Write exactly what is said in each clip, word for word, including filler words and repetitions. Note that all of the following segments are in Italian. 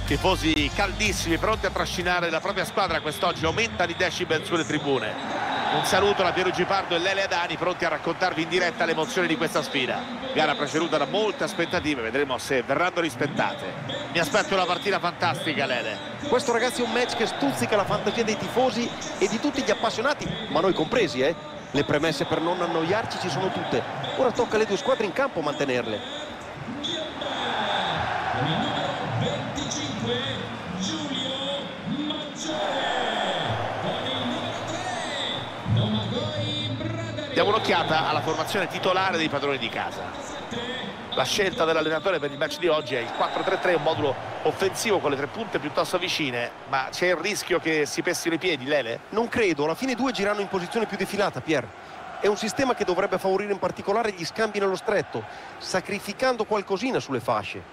Tifosi caldissimi, pronti a trascinare la propria squadra quest'oggi. Aumentano i decibel sulle tribune. Un saluto da Piero Gipardo e Lele Adani, pronti a raccontarvi in diretta le emozioni di questa sfida. Gara preceduta da molte aspettative, vedremo se verranno rispettate. Mi aspetto una partita fantastica, Lele. Questo, ragazzi, è un match che stuzzica la fantasia dei tifosi e di tutti gli appassionati, ma noi compresi, eh? Le premesse per non annoiarci ci sono tutte. Ora tocca alle due squadre in campo mantenerle. Diamo un'occhiata alla formazione titolare dei padroni di casa. La scelta dell'allenatore per il match di oggi è il quattro tre tre, un modulo offensivo con le tre punte piuttosto vicine, ma c'è il rischio che si pessino i piedi, Lele? Non credo, alla fine i due girano in posizione più defilata, Pier. È un sistema che dovrebbe favorire in particolare gli scambi nello stretto, sacrificando qualcosina sulle fasce.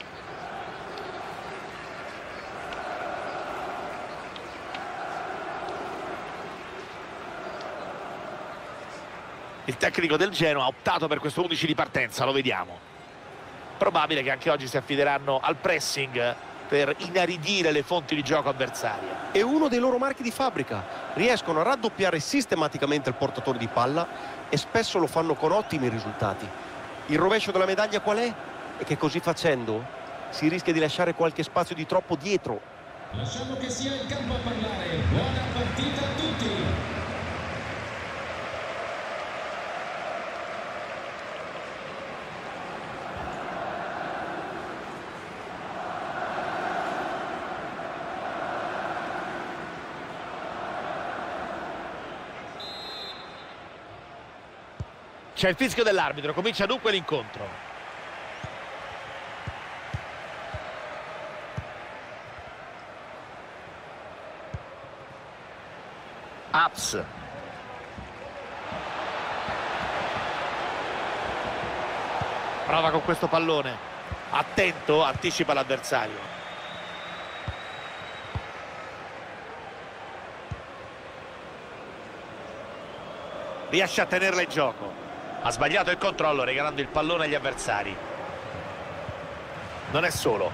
Il tecnico del Genoa ha optato per questo undici di partenza, lo vediamo. Probabile che anche oggi si affideranno al pressing per inaridire le fonti di gioco avversarie. È uno dei loro marchi di fabbrica. Riescono a raddoppiare sistematicamente il portatore di palla e spesso lo fanno con ottimi risultati. Il rovescio della medaglia qual è? È che così facendo si rischia di lasciare qualche spazio di troppo dietro. Lasciamo che sia il campo a parlare. Buona partita a tutti. C'è il fischio dell'arbitro, comincia dunque l'incontro. Aps. Prova con questo pallone. Attento, anticipa l'avversario. Riesce a tenerla in gioco. Ha sbagliato il controllo regalando il pallone agli avversari. Non è solo.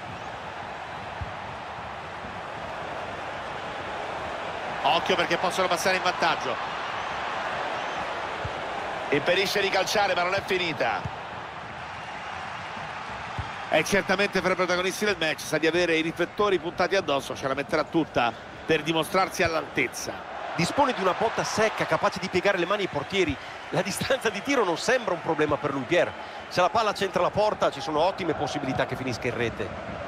Occhio perché possono passare in vantaggio. Impedisce di calciare, ma non è finita. È certamente fra i protagonisti del match, sa di avere i riflettori puntati addosso, ce la metterà tutta per dimostrarsi all'altezza. Dispone di una botta secca, capace di piegare le mani ai portieri. La distanza di tiro non sembra un problema per lui, Pier. Se la palla centra la porta, ci sono ottime possibilità che finisca in rete.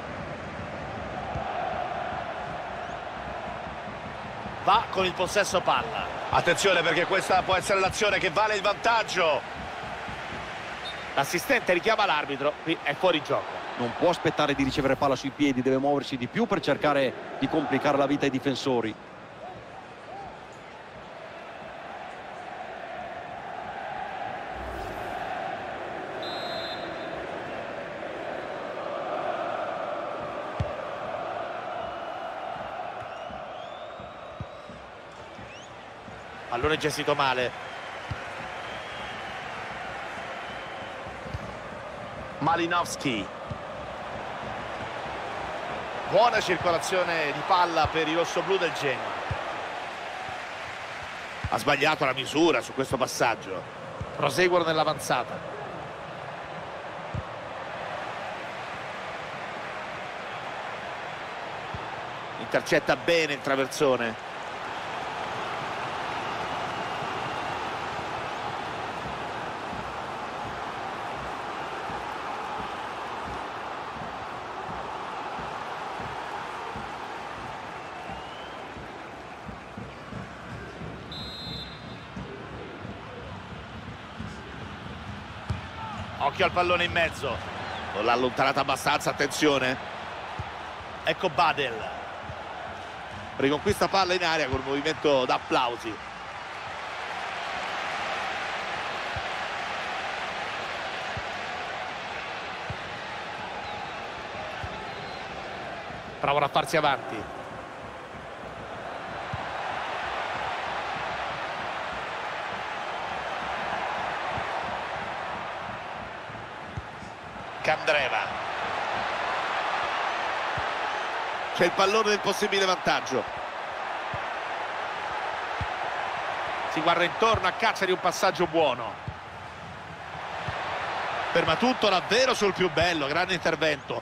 Va con il possesso palla. Attenzione perché questa può essere l'azione che vale il vantaggio. L'assistente richiama l'arbitro, qui è fuori gioco. Non può aspettare di ricevere palla sui piedi, deve muoversi di più per cercare di complicare la vita ai difensori. Pallone gestito male. Malinowski. Buona circolazione di palla per i rossoblù del Genoa. Ha sbagliato la misura su questo passaggio. Proseguono nell'avanzata. Intercetta bene il traversone. Occhio al pallone in mezzo. Non l'ha allontanata abbastanza, attenzione. Ecco Badel. Riconquista palla in aria con un movimento da applausi. Provano a farsi avanti. Candreva. C'è il pallone del possibile vantaggio. Si guarda intorno a caccia di un passaggio buono. Ferma tutto davvero sul più bello, grande intervento.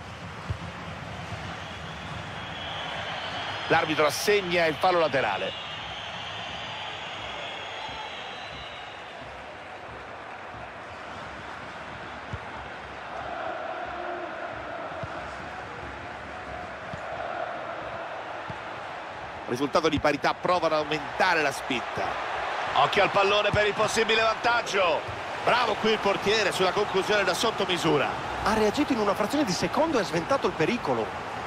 L'arbitro assegna il fallo laterale. Risultato di parità, provano ad aumentare la spinta. Occhio al pallone per il possibile vantaggio. Bravo qui il portiere sulla conclusione da sottomisura. Ha reagito in una frazione di secondo e ha sventato il pericolo.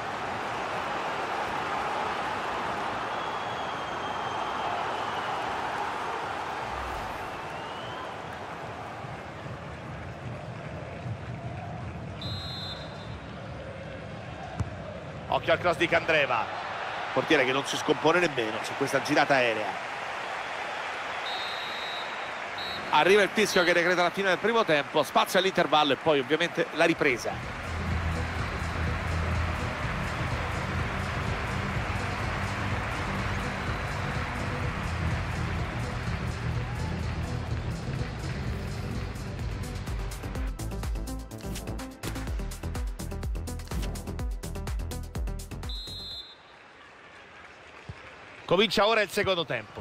Occhio al cross di Candreva. Portiere che non si scompone nemmeno su questa girata aerea. Arriva il fischio che decreta la fine del primo tempo, spazio all'intervallo e poi ovviamente la ripresa. Comincia ora il secondo tempo.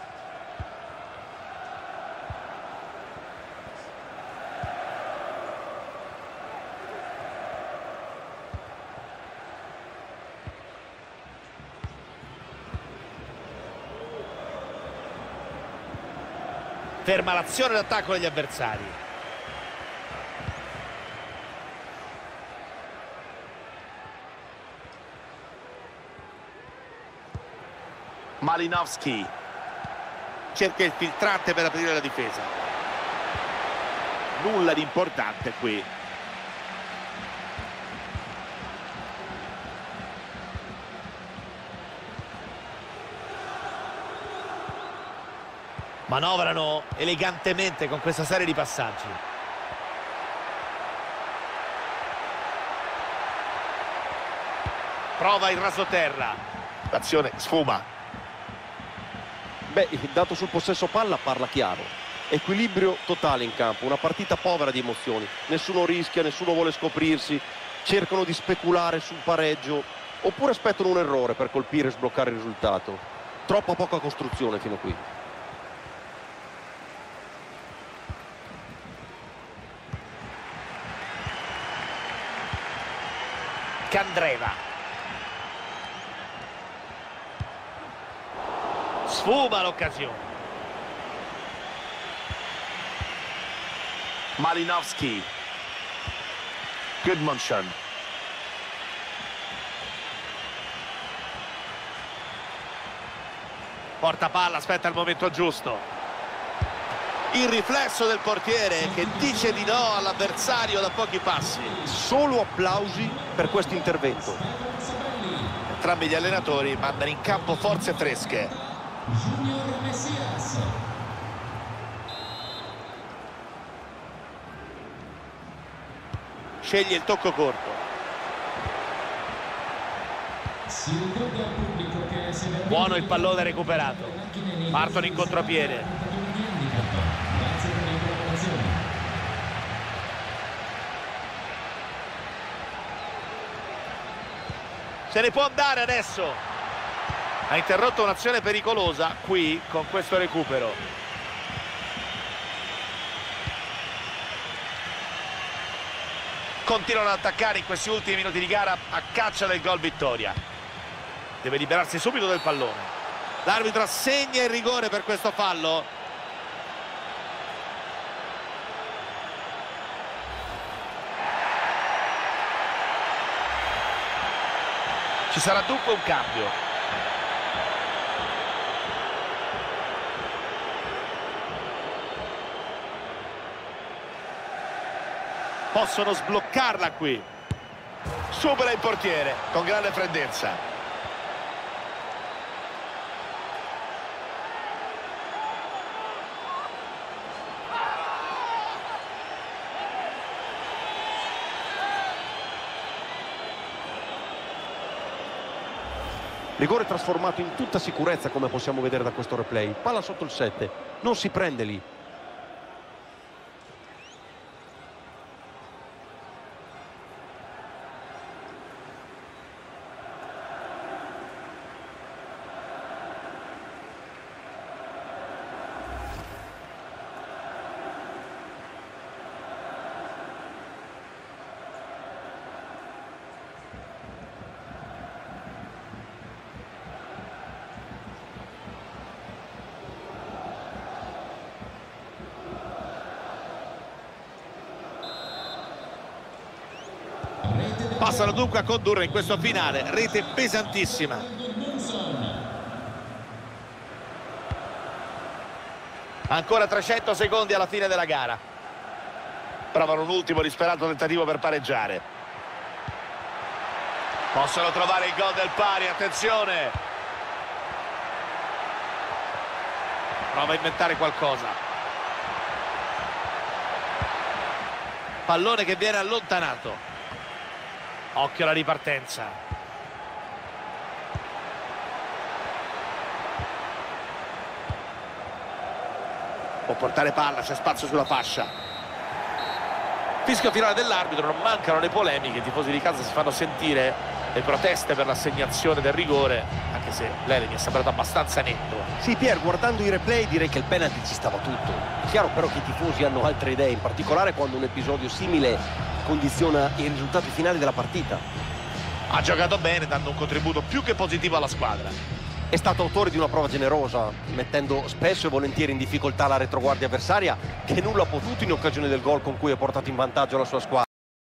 Ferma l'azione d'attacco degli avversari. Malinowski cerca il filtrante per aprire la difesa. Nulla di importante qui. Manovrano elegantemente con questa serie di passaggi. Prova il rasoterra. L'azione sfuma. Beh, il dato sul possesso palla parla chiaro. Equilibrio totale in campo, una partita povera di emozioni. Nessuno rischia, nessuno vuole scoprirsi, cercano di speculare sul pareggio oppure aspettano un errore per colpire e sbloccare il risultato. Troppa poca costruzione fino a qui. Candreva. Sfuma l'occasione. Malinowski. Gudmundsson. Porta palla, aspetta il momento giusto. Il riflesso del portiere che dice di no all'avversario da pochi passi. Solo applausi per questo intervento. Entrambi gli allenatori mandano in campo forze fresche. Junior Messias. Sceglie il tocco corto. Si ricorda al pubblico che se Buono il pallone recuperato. Partono in contropiede. Grazie per la collaborazione. Se ne può andare adesso. Ha interrotto un'azione pericolosa qui con questo recupero. Continuano ad attaccare in questi ultimi minuti di gara a caccia del gol vittoria. Deve liberarsi subito del pallone. L'arbitro assegna il rigore per questo fallo. Ci sarà dunque un cambio. Possono sbloccarla qui. Supera il portiere con grande freddezza. Rigore trasformato in tutta sicurezza, come possiamo vedere da questo replay. Palla sotto il sette, non si prende lì. Passano dunque a condurre in questo finale, rete pesantissima. Ancora trecento secondi alla fine della gara. Provano un ultimo disperato tentativo per pareggiare. Possono trovare il gol del pari, attenzione. Prova a inventare qualcosa. Pallone che viene allontanato. Occhio alla ripartenza. Può portare palla, c'è spazio sulla fascia. Fischio finale dell'arbitro, non mancano le polemiche, i tifosi di casa si fanno sentire, le proteste per l'assegnazione del rigore, anche se lei mi è sembrato abbastanza netto. Sì, Pier, guardando i replay direi che il penalty ci stava tutto. È chiaro però che i tifosi hanno altre idee, in particolare quando un episodio simile condiziona i risultati finali della partita. Ha giocato bene, dando un contributo più che positivo alla squadra. È stato autore di una prova generosa, mettendo spesso e volentieri in difficoltà la retroguardia avversaria, che nulla ha potuto in occasione del gol con cui ha portato in vantaggio la sua squadra.